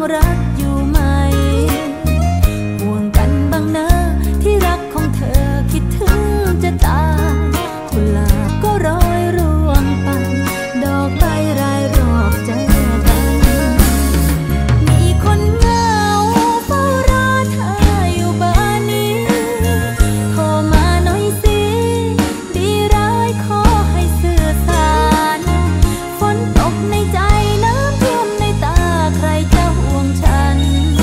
รักอยู่ไหมห่วงกันบ้างนะที่รักของเธอคิดถึงจะตายกุหลาบก็โรยร่วงไปดอกใบรายรอบใจกันมีคนเหงาเฝ้ารอเธออยู่บ้านนี้โทรมาหน่อยสิดีร้ายขอให้สื่อสารฝนตกในใจน้ำท่วมในตาใครจะห่วงฉัน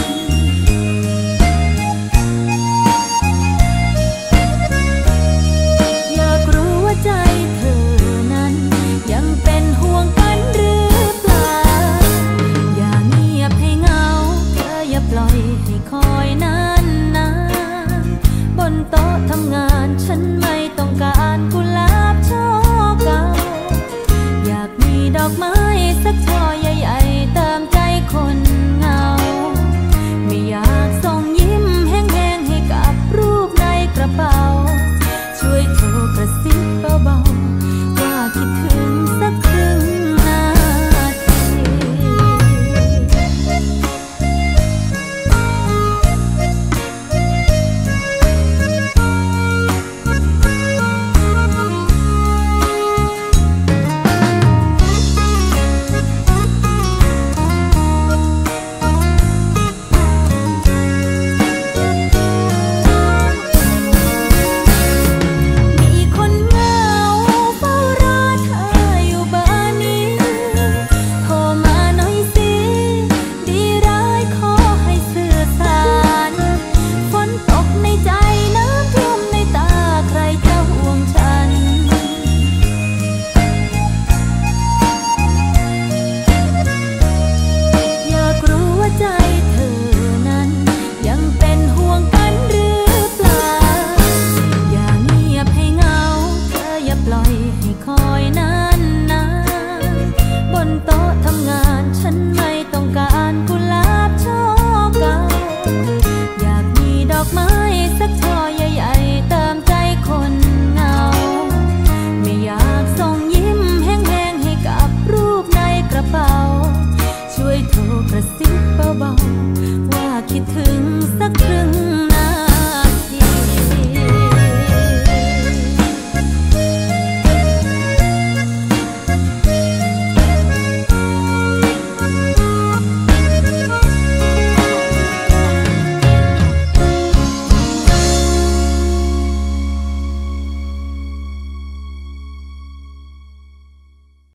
อยากรู้ว่าใจเธอนั้นยังเป็นห่วงกันหรือเปล่าอย่าเงียบให้เหงาเธออย่าปล่อยให้คอยนานนานบนโต๊ะทำงานฉันไม่ต้องการกุหลาบช่อเก่าอยากมีดอกไม้